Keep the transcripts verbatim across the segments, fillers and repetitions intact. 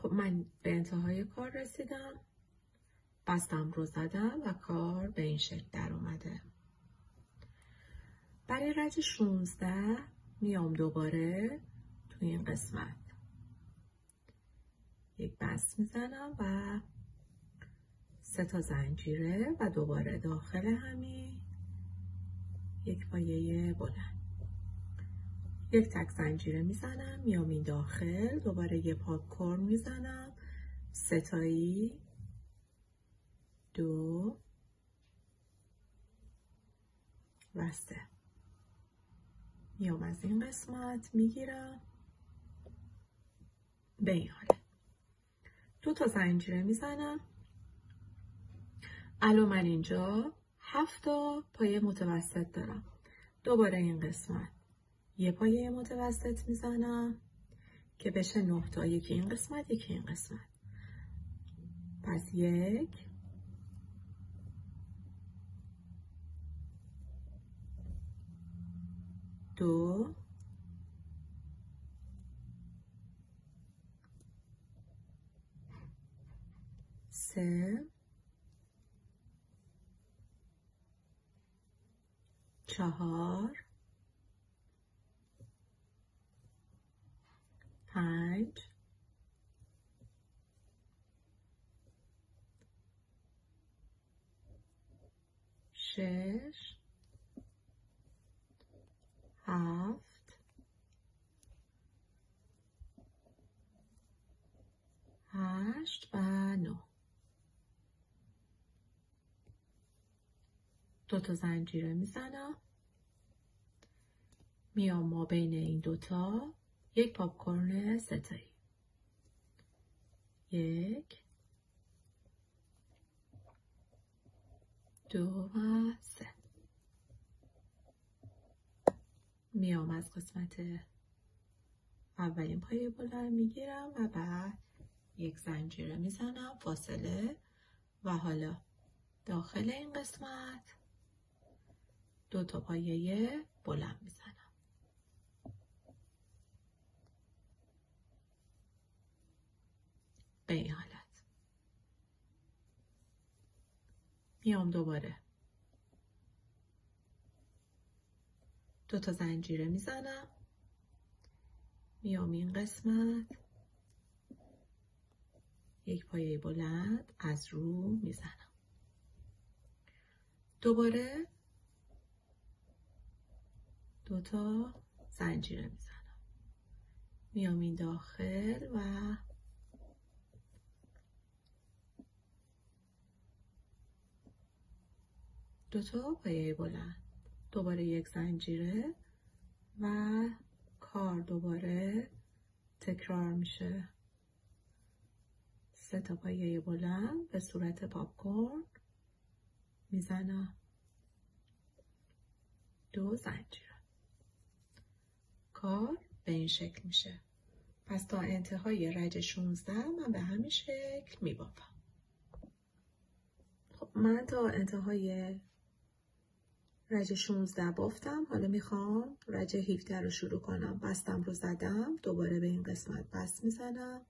خب من به انتهای کار رسیدم، بستم رو زدم و کار به این شکل در اومده. برای رج شانزده میام دوباره توی این قسمت یک بست میزنم و سه تا زنجیره و دوباره داخل همین یک پایه بلند، یک تک زنجیره میزنم، میام این داخل، دوباره یه پاپ کورن میزنم، سه تایی، دو و سه. میام از این قسمت میگیرم به این حالت، دو تا زنجیره میزنم. الان من اینجا هفت تا پایه متوسط دارم، دوباره این قسمت یه پایه متوسط میزنم که بشه نه تا، یکی این قسمت یکی این قسمت. پس یک، دو، سه، چهار، پنج، شش، هفت، هشت و نه. دو تا زنجیره میزنم، میام ما بین این دوتا یک پاپ کورن سه تایی، یک، دو و سه. میام از قسمت اولین پایه بلند میگیرم و بعد یک زنجیره میزنم فاصله و حالا داخل این قسمت دو تا پایه بلند میزنم. به این حالت میام دوباره دو تا زنجیره میزنم، میام این قسمت یک پایه بلند از رو میزنم، دوباره دو تا زنجیره میزنم، میام این داخل و دو تا پایه بلند، دوباره یک زنجیره و کار دوباره تکرار میشه. سه تا پایه بلند به صورت پاپ کورن میزنم، دو زنجیره، کار به این شکل میشه. پس تا انتهای رج شانزده من به همین شکل میبافم. خب من تا انتهای رج شانزده بافتم، حالا میخوام رج هفده رو شروع کنم. بستم رو زدم، دوباره به این قسمت بست میزنم،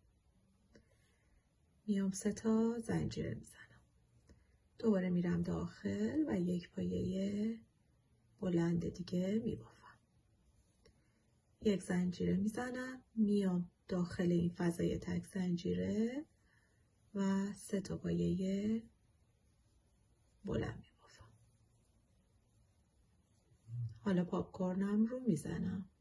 میام سه تا زنجیره میزنم، دوباره میرم داخل و یک پایه بلند دیگه میبافم، یک زنجیره میزنم، میام داخل این فضای تک زنجیره و سه تا پایه بلند میبافم. حالا پاپ کورنم رو میزنم،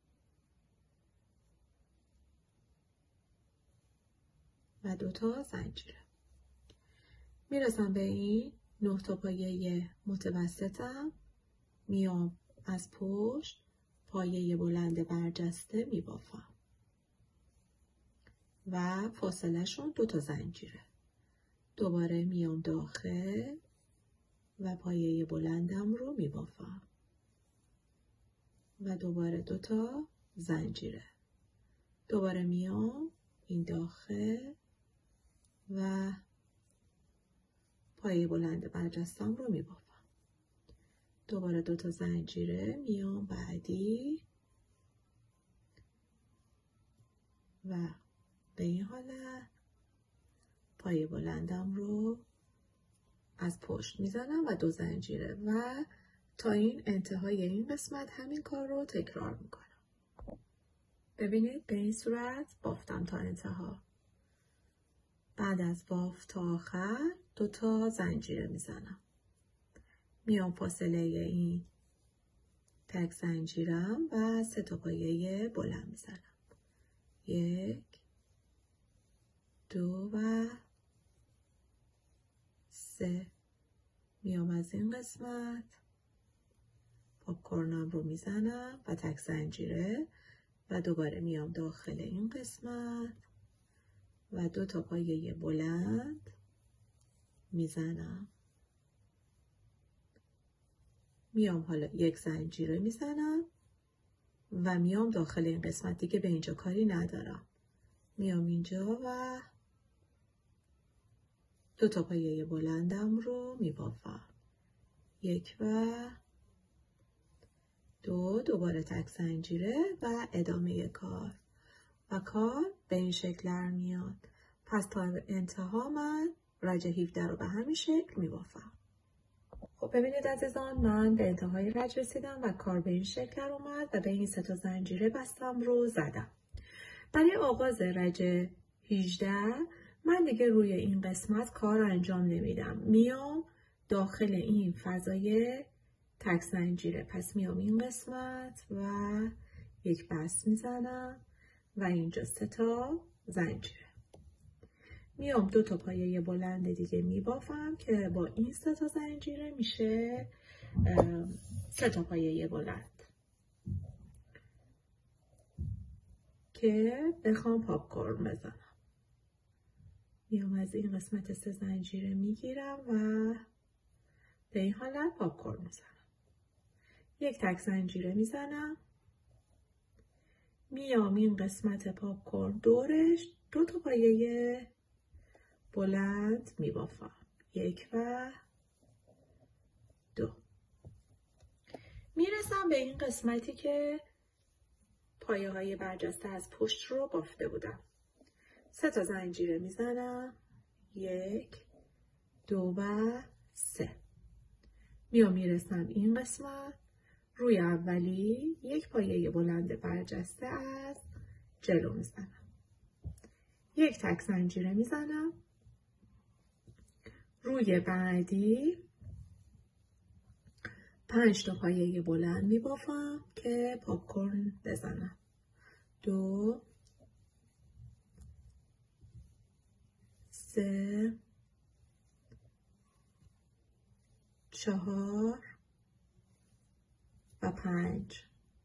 و دوتا زنجیره، میرسم به این نه تا پایه متوسطم، میام از پشت پایه بلند برجسته میبافم و فاصله شون دو تا زنجیره، دوباره میام داخل و پایه بلندم رو میبافم و دوباره دو تا زنجیره، دوباره میام این داخل و پایه بلند برجستم رو میبافم، دوباره دو تا زنجیره، میام بعدی و به این حالت پای بلندم رو از پشت میزنم و دو زنجیره و تا این انتهای این قسمت همین کار رو تکرار میکنم. ببینید به این صورت بافتم تا انتها. بعد از بافت تا آخر دو تا زنجیره میزنم. میام فاصله این تک زنجیرم و سه تا پایه بلند میزنم. یک، دو و سه. میام از این قسمت پاپ کورنم رو میزنم و تک زنجیره و دوباره میام داخل این قسمت و دو تا پایه بلند میزنم. میام حالا یک زنجیره میزنم و میام داخل این قسمت. دیگه به اینجا کاری ندارم. میام اینجا و دو تا پایه بلندم رو میبافم. یک و دو. دوباره تک زنجیره و ادامه کار و کار به این شکل در میاد. پس تا انتها من رج هفده رو به همین شکل میبافم. خب ببینید عزیزان، من به انتهای رج رسیدم و کار به این شکل اومد و به این سه تا زنجیره بستم رو زدم. برای آغاز رج هجده من دیگه روی این قسمت کار انجام نمیدم. میام داخل این فضای تک زنجیره. پس میام این قسمت و یک بست میزنم و اینجا سه تا زنجیره. میام دو تا پایه بلند دیگه میبافم که با این سه تا زنجیره میشه سه تا پایه بلند که بخوام پاپ کورن بزنم. میام از این قسمت سه زنجیره میگیرم و به این حالت پاپ کورن میزنم. یک تک زنجیره میزنم. میام این قسمت پاپ کورن دورش دو تا پایه بلند میبافم. یک و دو. میرسم به این قسمتی که پایه های برجسته از پشت رو بافته بودم. سه تا زنجیره میزنم. یک، دو و سه. میام میرسم این قسمت. روی اولی یک پایه بلند برجسته از جلو میزنم. یک تک زنجیره میزنم. روی بعدی پنج تا پایه بلند میبافم که پاپ کورن بزنم. دو، سه، چهار و پنج.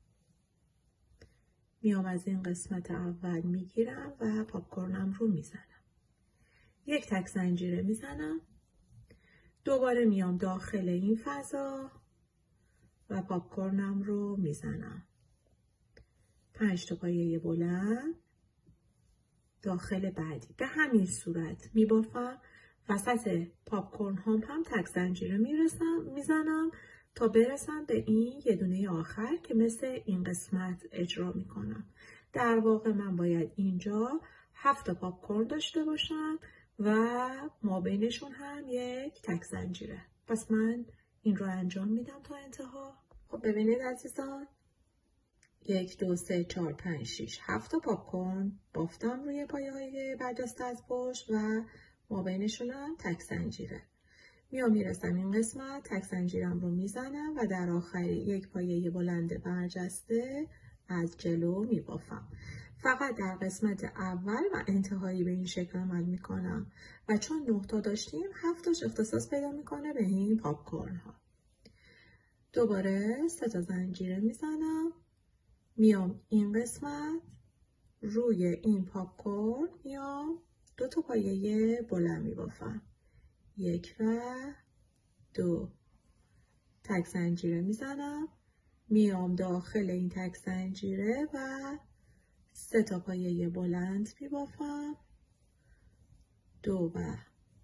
میام از این قسمت اول میگیرم و پاپ کورنم رو میزنم. یک تک زنجیره میزنم. دوباره میام داخل این فضا و پاپ کورنم رو میزنم. پنج تا پایه بلند داخل بعدی. به همین صورت میبافم. وسط پاپ کورن هم هم تک زنجیره میرسم میزنم تا برسم به این یه دونه آخر که مثل این قسمت اجرا میکنم. در واقع من باید اینجا هفت تا پاپ کورن داشته باشم و مابینشون هم یک تک زنجیره. پس من این رو انجام میدم تا انتها. خب ببینید عزیزان، یک، دو، سه، چهار، پنج، شیش، هفت تا پاپ کورن بافتم روی پایه های برجسته از پشت و مابینشون هم تک زنجیره. میام میرسم این قسمت، تک زنجیرم رو میزنم و در آخری یک پایه بلند برجسته از جلو میبافم. فقط در قسمت اول و انتهایی به این شکل عمل میکنم و چون نه تا داشتیم هفت تاش اختصاص پیدا میکنه به این پاپ کورن ها. دوباره سه تا زنجیره میزنم. میام این قسمت روی این پاپ کورن میام دو تا پایه بلند میبافم. یک و دو. تک زنجیره میزنم. میام داخل این تک زنجیره و سه تا پایه بلند میبافم. دو و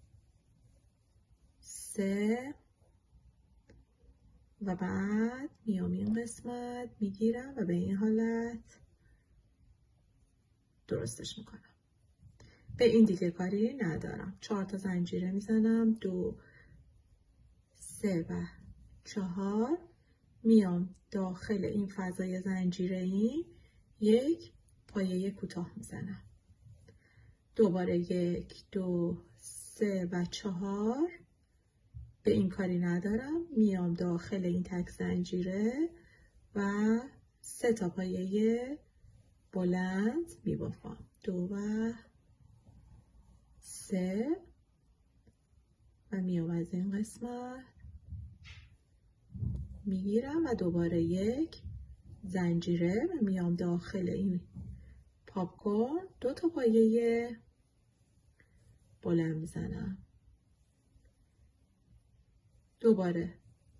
سه و بعد میام این قسمت میگیرم و به این حالت درستش میکنم. به این دیگه کاری ندارم. چهار تا زنجیره میزنم، دو، سه و چهار. میام داخل این فضای زنجیره‌ای یک پایه کوتاه میزنم. دوباره یک، دو، سه و چهار. به این کاری ندارم. میام داخل این تک زنجیره و سه تا پایه بلند میبافم. دو و سه و میام از این قسمت میگیرم و دوباره یک زنجیره و میام داخل این پاپ کورن دو تا پایه بلند میزنم. دوباره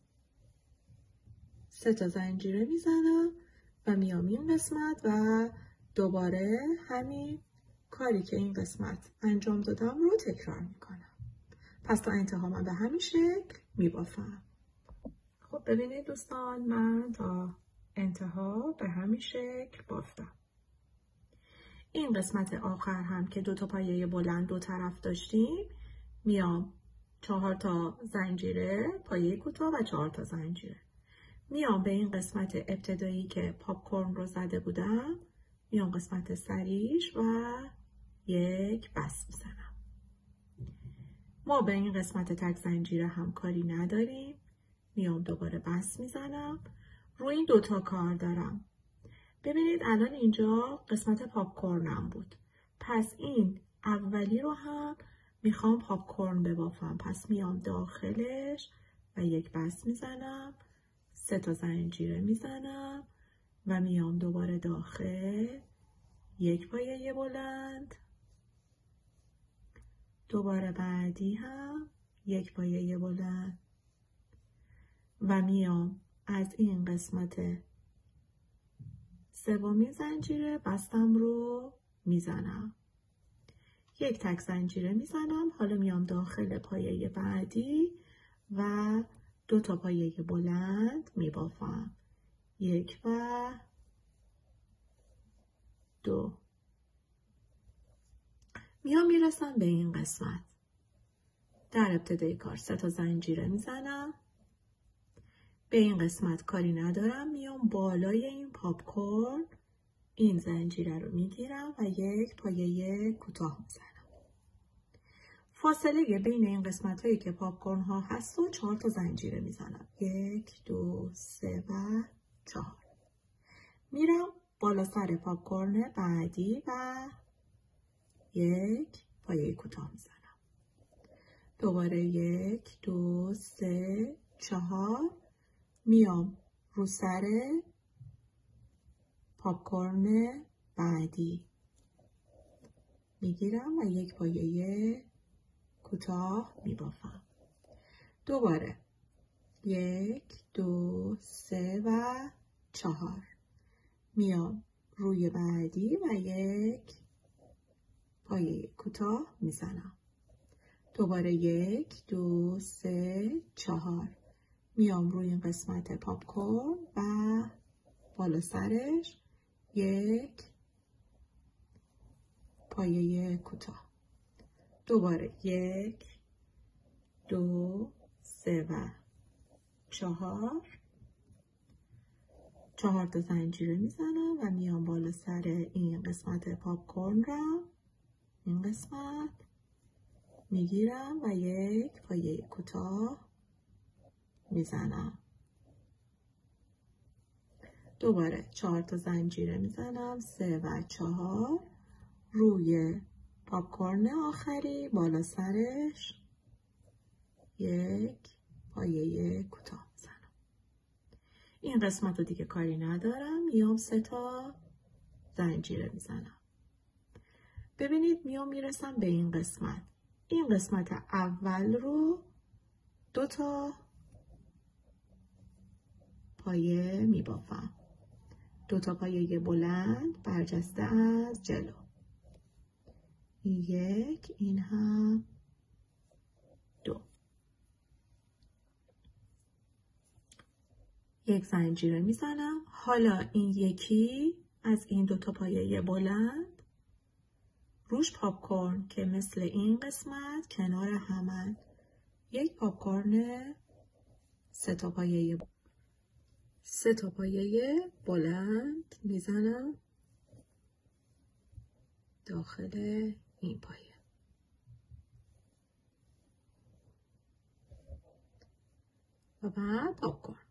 سه تا زنجیره میزنم و میام این قسمت و دوباره همین کاری که این قسمت انجام دادم رو تکرار میکنم. پس تا انتها من به همین شکل میبافم. خب ببینید دوستان، من تا انتها به همین شکل بافتم. این قسمت آخر هم که دو تا پایه بلند دو طرف داشتیم، میام چهار تا زنجیره پایه کوتاه و چهار تا زنجیره. میام به این قسمت ابتدایی که پاپ کورن رو زده بودم، میام قسمت سریش و یک بست میزنم. ما به این قسمت تک زنجیره هم کاری نداریم. میام دوباره بست میزنم. روی این دوتا کار دارم. ببینید الان اینجا قسمت پاپ کورنم بود. پس این اولی رو هم میخوام پاپ کورن ببافم. پس میام داخلش و یک بست میزنم. سه تا زنجیره میزنم و میام دوباره داخل یک پایه بلند. دوباره بعدی هم یک پایه بلند و میام از این قسمت سومین زنجیره بستم رو میزنم. یک تک زنجیره میزنم. حالا میام داخل پایه بعدی و دو تا پایه بلند میبافم. یک و دو. میام میرسم به این قسمت. در ابتدای کار سه تا زنجیره میزنم. به این قسمت کاری ندارم. میام بالای این پاپ کورن این زنجیره رو میگیرم و یک پایه کوتاه میزنم. فاصله بین این قسمت هایی که پاپ کورن ها هست و چهار تا زنجیره میزنم. یک، دو، سه و چهار. میرم بالا سر پاپ کورن بعدی و یک پایه کوتاه میزنم. دوباره یک، دو، سه، چهار. میام رو سر پاپ کورن بعدی میگیرم و یک پایه کوتاه میبافم. دوباره یک، دو، سه و چهار. میام روی بعدی و یک پایه کوتاه میزنم. دوباره یک، دو، سه، چهار. میام روی این قسمت پاپ کورن و بالا سرش یک پایه کوتاه. دوباره یک، دو، سه و چهار. چهار تا زنجیره میزنم و میام بالا سر این قسمت پاپ کورن را این قسمت میگیرم و یک پایه کوتاه میزنم. دوباره چهار تا زنجیره میزنم. سه و چهار. روی پاپ کورن آخری بالا سرش یک پایه کوتاه میزنم. این قسمت رو دیگه کاری ندارم. میام سه تا زنجیره میزنم. ببینید میام میرسم به این قسمت. این قسمت اول رو دو تا پایه میبافم. دو تا پایه بلند برجسته از جلو. یک، این هم دو. یک زنجیره میزنم. حالا این یکی از این دو تا پایه بلند روش پاپکورن که مثل این قسمت کنار همن. یک پاپکورن سه تا پایه سه تا پایه بلند میزنم داخل این پایه. و بعد پاپکورن.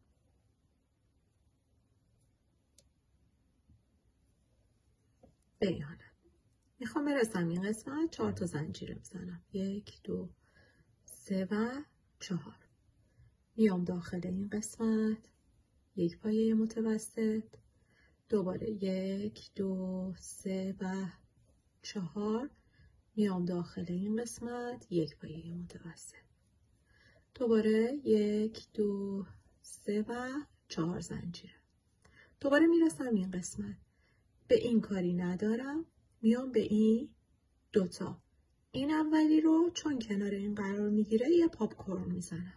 به این حالت. میخوام برسم این قسمت چهار تا زنجیره میزنم. یک، دو، سه و چهار. میام داخل این قسمت یک پایه متوسط، دوباره یک، دو، سه و چهار. میام داخل این قسمت یک پایه متوسط، دوباره یک، دو، سه و چهار زنجیره. دوباره میرسم این قسمت. به این کاری ندارم، میام به این دوتا. این اولی رو چون کنار این قرار میگیره یه پاپکورن میزنم.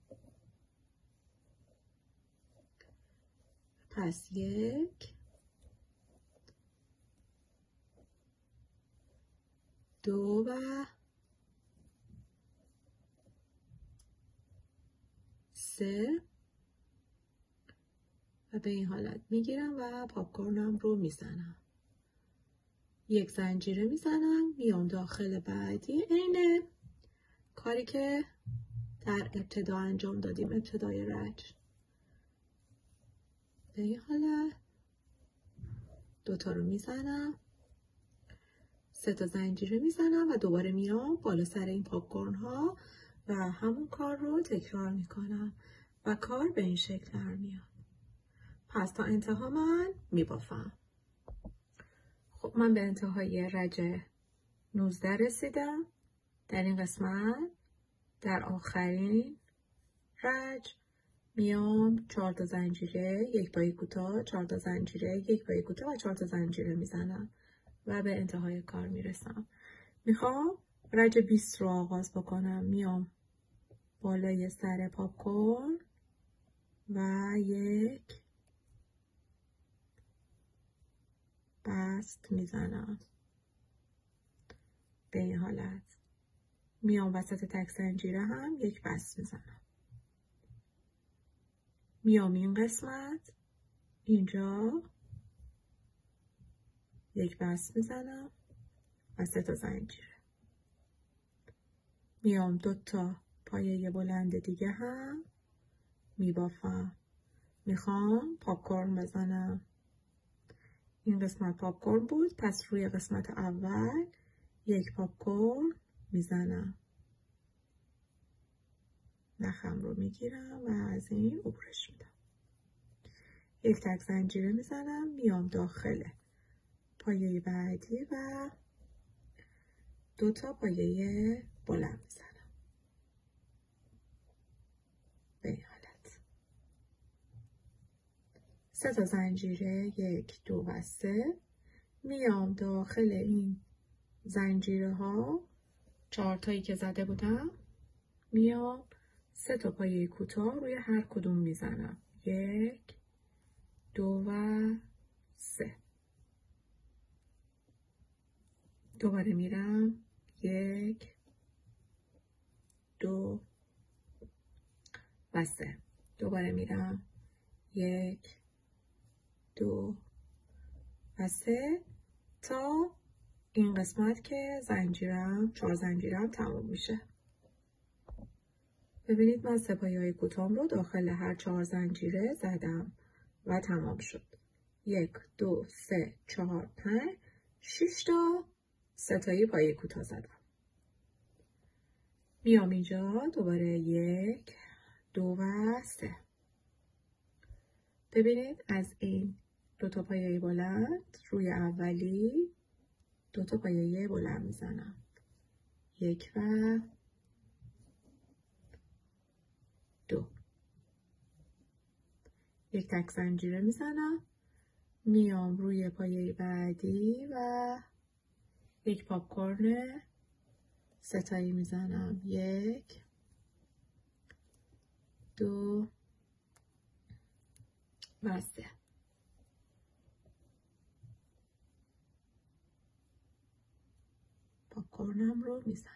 پس یک، دو و سه و به این حالت میگیرم و پاپکورنم رو میزنم. یک زنجیره میزنم، میام داخل بعدی. عین کاری که در ابتدا انجام دادیم، ابتدای رج. به این حالت دوتا رو میزنم، سه تا زنجیره میزنم و دوباره میام بالا سر این پاپکورن ها و همون کار رو تکرار میکنم و کار به این شکل در میاد. پس تا انتها من میبافم. خب من به انتهای رج نوزده رسیدم. در این قسمت در آخرین رج میام چهار تا زنجیره، یک پایه کوتاه، چهار تا زنجیره، یک پایه کوتاه و چهار تا زنجیره میزنم و به انتهای کار میرسم. میخوام رج بیست رو آغاز بکنم. میام بالای سر پاپکورن و یک بست میزنم. به این حالت میام وسط تک زنجیره هم یک بست میزنم. میام این قسمت اینجا یک بست میزنم و سه تا زنجیره. میام دو تا پایه بلند دیگه هم میبافم. میخوام پاپکورن بزنم. این قسمت پاپکورن بود، پس روی قسمت اول یک پاپکورن میزنم. نخم رو میگیرم و از این عبورش میدم. یک تک زنجیره میزنم، میام داخل پایه بعدی و دو تا پایه بلند میزنم. به این حالت سه تا زنجیره، یک، دو و سه. میام داخل این زنجیره ها چهار تایی که زده بودم، میام سه تا پایه کوتاه روی هر کدوم میزنم. یک، دو و سه. دوباره میرم یک، دو و سه. دوباره میرم یک، دو و سه تا این قسمت که زنجیرم چهار زنجیرم تموم میشه. ببینید من سه پایه های کوتاهم رو داخل هر چهار زنجیره زدم و تمام شد. یک، دو، سه، چهار، پنج، شش تا سه تایی پایه کوتاه زدم. میام اینجا دوباره یک، دو و سه. ببینید از این دو تا پایه بلند روی اولی دو تا پایه بلند میزنم. یک و دو. یک تک زنجیره میزنم. میام روی پایه بعدی و یک پاپکورن ستایی میزنم. یک، دو و سه. پاپ کورنم رو میزنم.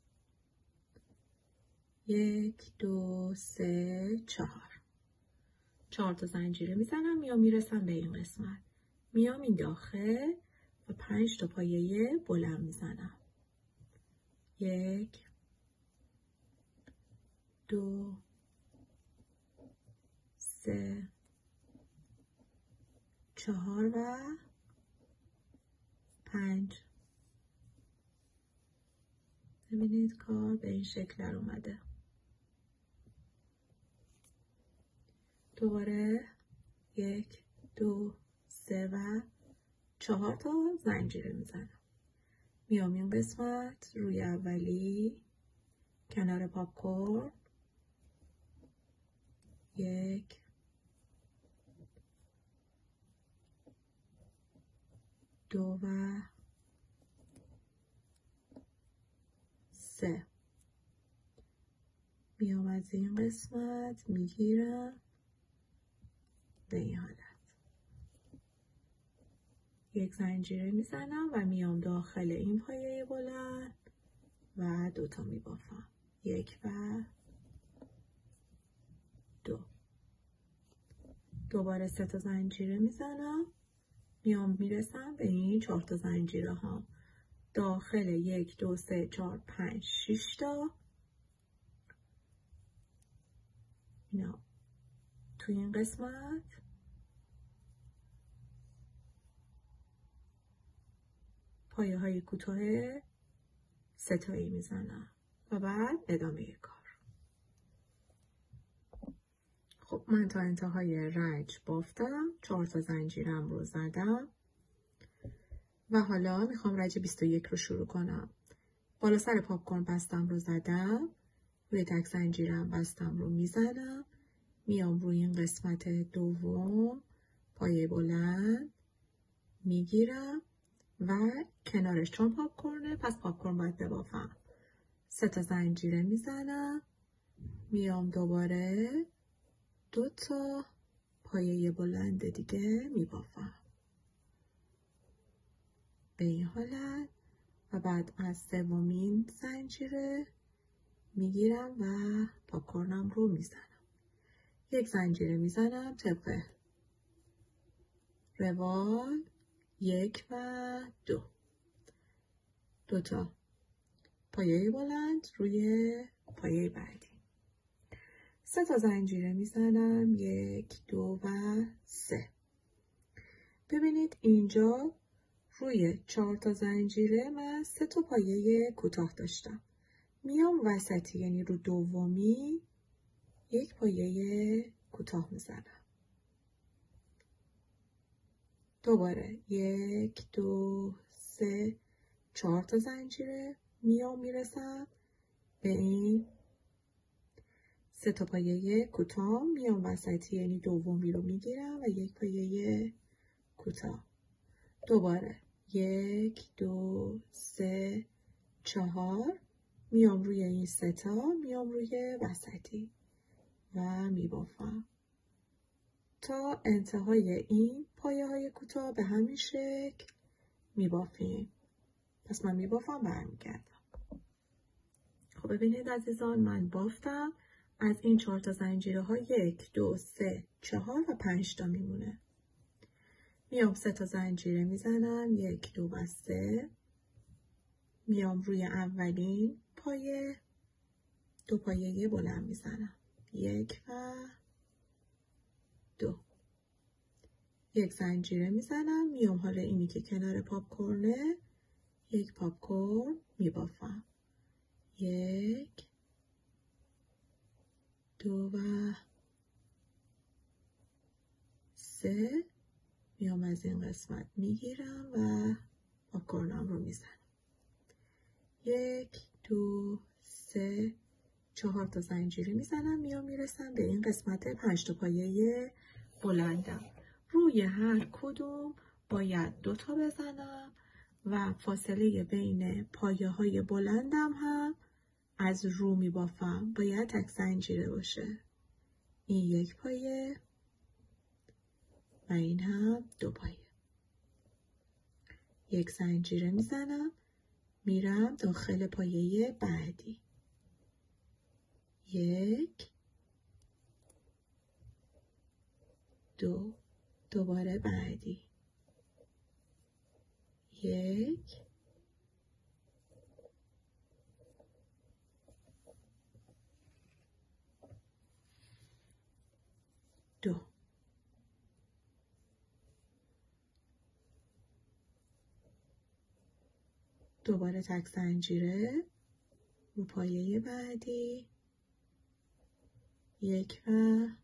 یک، دو، سه، چهار. چهار تا زنجیره میزنم، میام میرسم به این قسمت. میام این داخل و پنج تا پایه بلند میزنم. یک، دو، سه، چهار و پنج. ببینید کار به این شکل در اومده. دوباره یک، دو، سه و چهار تا زنجیره میزنم. میام این قسمت روی اولی کنار پاپ کورن. یک، دو و سه. میام از این قسمت میگیرم به این حالت. یک زنجیره میزنم و میام داخل این پایه بلند و دوتا میبافم. یک و دو. دوباره سه تا زنجیره میزنم. میام میرسم به این چهار تا زنجیره ها. داخل یک، دو، سه، چهار، پنج، شش تا. اینا توی این قسمت پایه های کوتاه ستایی میزنم و بعد ادامه کار. خب من تا انتهای رنج بافتم، چهار تا زنجیرم رو زدم و حالا میخوام رنج بیست و یک رو شروع کنم. بالا سر پاپ کورن بستم رو زدم، روی تک زنجیرم بستم رو میزنم، میام روی این قسمت دوم پایه بلند میگیرم و کنارش چون پاپ کورنه پس پاپ کورن باید ببافم. سه تا زنجیره میزنم، میام دوباره دو تا پایه بلند دیگه میبافم به این حالت و بعد از سومین زنجیره میگیرم و پاپ کورنم رو میزنم. یک زنجیره میزنم طبق روال، یک و دو. دو تا پایه بلند روی پایه بعدی. سه تا زنجیره میزنم، یک، دو و سه. ببینید اینجا روی چهار تا زنجیره من سه تا پایه کوتاه داشتم. میام وسطی یعنی رو دومی یک پایه کوتاه میزنم. دوباره یک، دو، سه، چهار تا زنجیره میام میرسم به این سه تا پایه کوتاه. میام وسطی یعنی دومی رو میگیرم و یک پایه کوتاه. دوباره یک، دو، سه، چهار. میام روی این سه تا، میام روی وسطی و میبافم تا انتهای این پایه های کوتاه به همین شکل میبافیم. پس من میبافم برمیگردم. خب ببینید عزیزان، من بافتم. از این چهار تا زنجیره ها یک، دو، سه، چهار و پنج تا میمونه. میام سه تا زنجیره میزنم، یک، دو و سه. میام روی اولین پایه دو پایه بلند میزنم، یک و دو. یک زنجیره میزنم، میام حالا اینی که کنار پاپ کورنه یک پاپ کورن میبافم، یک، دو و سه. میام از این قسمت میگیرم و پاپ کورنم رو میزنم، یک، دو، سه، چهار تا زنجیره میزنم. میام میرسم به این قسمت پنج تا پایه بلندم. روی هر کدوم باید دو تا بزنم و فاصله بین پایه های بلندم هم از رو میبافم. باید تک زنجیره باشه. این یک پایه و این هم دو پایه. یک زنجیره میزنم، میرم داخل پایه بعدی. یک، دو، دوباره بعدی. یک، دو. دوباره تک زنجیره رو پایه بعدی. یک و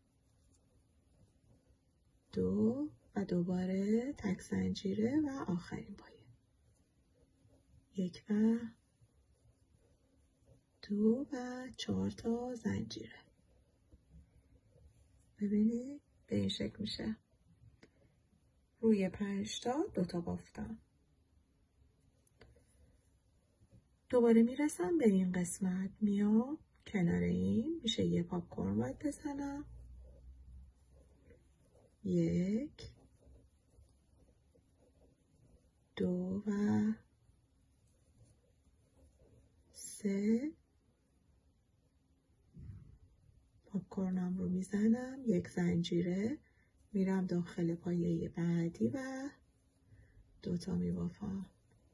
دو و دوباره تک زنجیره و آخرین پایه. یک و دو و چهار تا زنجیره. ببینید به این شکل میشه. روی پنج تا دو تا بافتم. دوباره میرسم به این قسمت، میام کنار این میشه یه پاپ کورن باید بزنم. یک، دو و سه. پاپ کورنم رو میزنم، یک زنجیره، میرم داخل پایه بعدی و دوتا میبافم.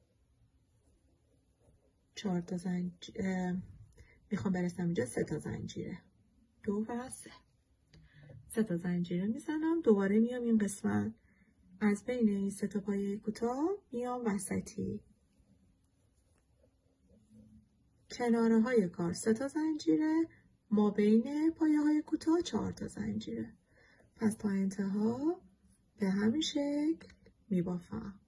چهار تا زنجیره میخوام برسم اینجا، سه تا زنجیره، دو و سه. سه تا زنجیره میزنم، دوباره میام این قسمت، از بین این سه تا پایه کوتاه میام وسطی، کناره های کار سه تا زنجیره، ما بین پایه های کوتاه چهار تا زنجیره. پس تا انتها به همین شکل میبافم.